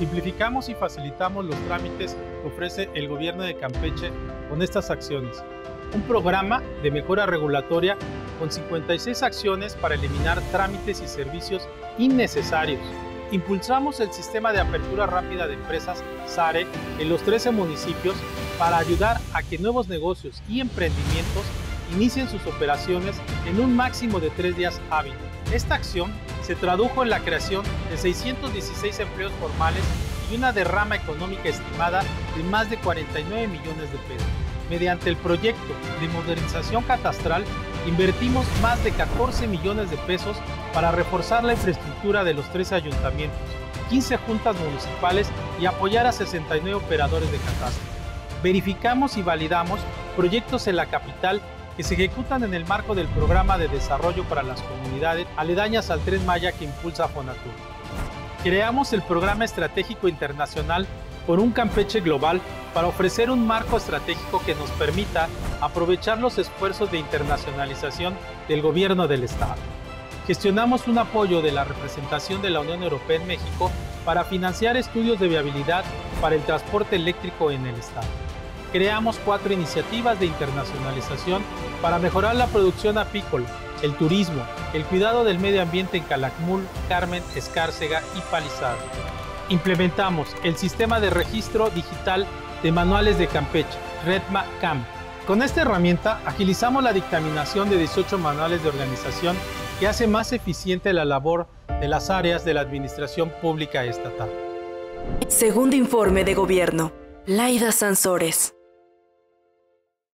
Simplificamos y facilitamos los trámites que ofrece el gobierno de Campeche con estas acciones. Un programa de mejora regulatoria con 56 acciones para eliminar trámites y servicios innecesarios. Impulsamos el sistema de apertura rápida de empresas SARE en los 13 municipios para ayudar a que nuevos negocios y emprendimientos inicien sus operaciones en un máximo de 3 días hábiles. Esta acción se tradujo en la creación de 616 empleos formales y una derrama económica estimada de más de 49 millones de pesos. Mediante el proyecto de modernización catastral, invertimos más de 14 millones de pesos para reforzar la infraestructura de los 13 ayuntamientos, 15 juntas municipales y apoyar a 69 operadores de catastro. Verificamos y validamos proyectos en la capital que se ejecutan en el marco del Programa de Desarrollo para las Comunidades aledañas al Tren Maya que impulsa Fonatur. Creamos el Programa Estratégico Internacional por un Campeche Global para ofrecer un marco estratégico que nos permita aprovechar los esfuerzos de internacionalización del gobierno del Estado. Gestionamos un apoyo de la representación de la Unión Europea en México para financiar estudios de viabilidad para el transporte eléctrico en el Estado. Creamos 4 iniciativas de internacionalización para mejorar la producción apícola, el turismo, el cuidado del medio ambiente en Calakmul, Carmen, Escárcega y Palizada. Implementamos el sistema de registro digital de manuales de Campeche, Redma CAM. Con esta herramienta agilizamos la dictaminación de 18 manuales de organización que hace más eficiente la labor de las áreas de la administración pública estatal. Segundo informe de gobierno. Laida Sansores.